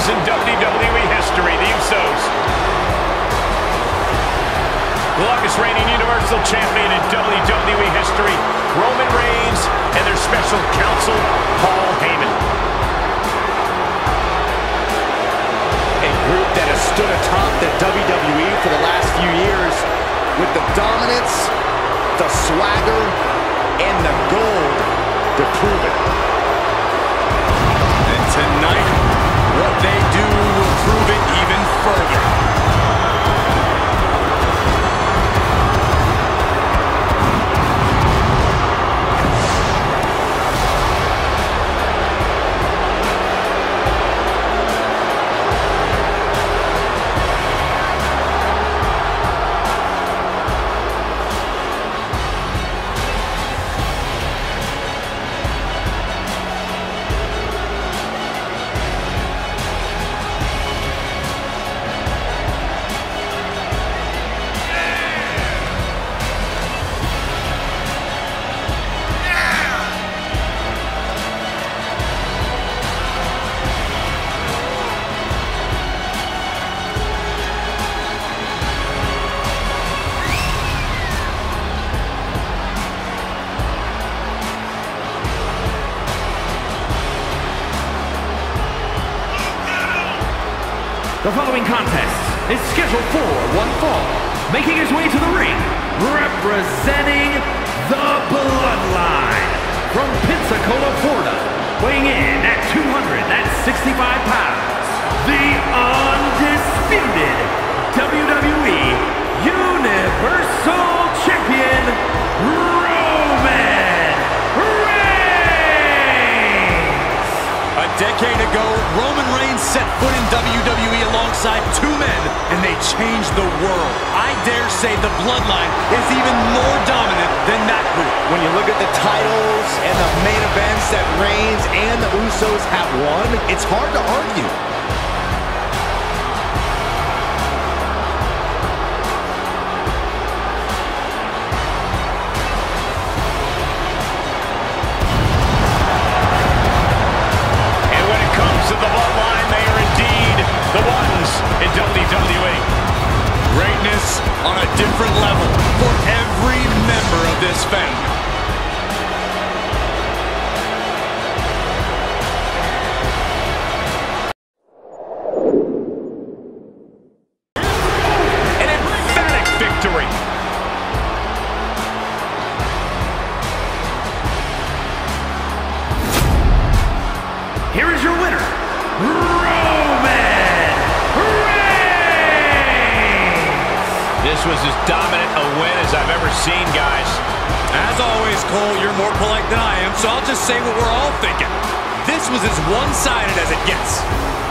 Heroes in WWE history, the Usos. The longest reigning Universal Champion in WWE history, Roman Reigns, and their special counsel, Paul Heyman. A group that has stood atop the WWE for the last few years with the dominance, the swagger, and the gold to prove it. And tonight, what they do will prove it even further. The following contest is scheduled for one fall. Making his way to the ring, representing the Bloodline. From Pensacola, Florida, weighing in at 265 pounds, the undisputed WWE Universal Champion, Roman Reigns! A decade ago, Roman Reigns set foot in WWE alongside two men, and they changed the world. I dare say the Bloodline is even more dominant than that group. When you look at the titles and the main events that Reigns and the Usos have won, it's hard to argue. The Bloodline, they are indeed the ones in WWE. Greatness on a different level for every member of this family. An emphatic victory. Here is your winner, Roman Reigns! This was as dominant a win as I've ever seen, guys. As always, Cole, you're more polite than I am, so I'll just say what we're all thinking. This was as one-sided as it gets.